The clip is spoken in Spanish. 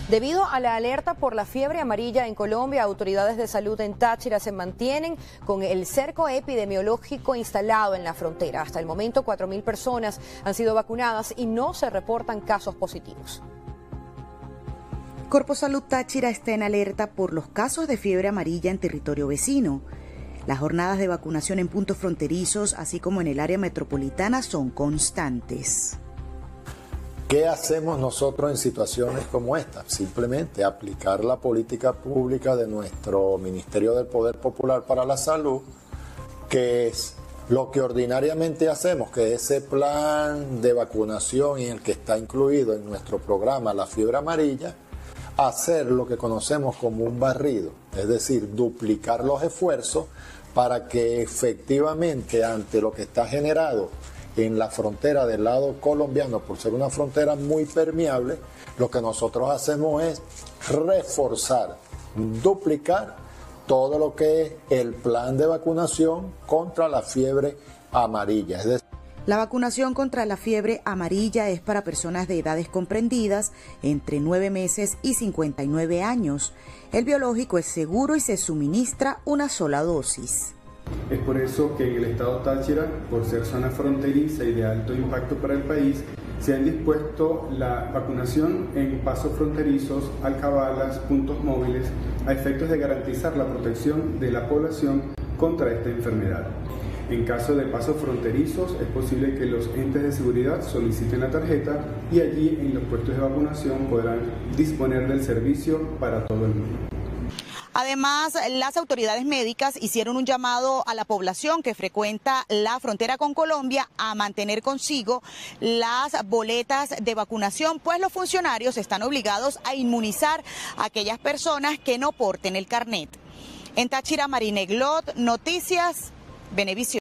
Debido a la alerta por la fiebre amarilla en Colombia, autoridades de salud en Táchira se mantienen con el cerco epidemiológico instalado en la frontera. Hasta el momento, 4.000 personas han sido vacunadas y no se reportan casos positivos. Corposalud Táchira está en alerta por los casos de fiebre amarilla en territorio vecino. Las jornadas de vacunación en puntos fronterizos, así como en el área metropolitana, son constantes. ¿Qué hacemos nosotros en situaciones como esta? Simplemente aplicar la política pública de nuestro Ministerio del Poder Popular para la Salud, que es lo que ordinariamente hacemos, que ese plan de vacunación en el que está incluido en nuestro programa la fiebre amarilla, hacer lo que conocemos como un barrido, es decir, duplicar los esfuerzos para que efectivamente ante lo que está generado en la frontera del lado colombiano, por ser una frontera muy permeable, lo que nosotros hacemos es reforzar, duplicar todo lo que es el plan de vacunación contra la fiebre amarilla. Es decir, la vacunación contra la fiebre amarilla es para personas de edades comprendidas entre 9 meses y 59 años. El biológico es seguro y se suministra una sola dosis. Es por eso que en el estado Táchira, por ser zona fronteriza y de alto impacto para el país, se han dispuesto la vacunación en pasos fronterizos, alcabalas, puntos móviles, a efectos de garantizar la protección de la población contra esta enfermedad. En caso de pasos fronterizos, es posible que los entes de seguridad soliciten la tarjeta y allí en los puestos de vacunación podrán disponer del servicio para todo el mundo. Además, las autoridades médicas hicieron un llamado a la población que frecuenta la frontera con Colombia a mantener consigo las boletas de vacunación, pues los funcionarios están obligados a inmunizar a aquellas personas que no porten el carnet. En Táchira, Marine Glot, Noticias Venevisión.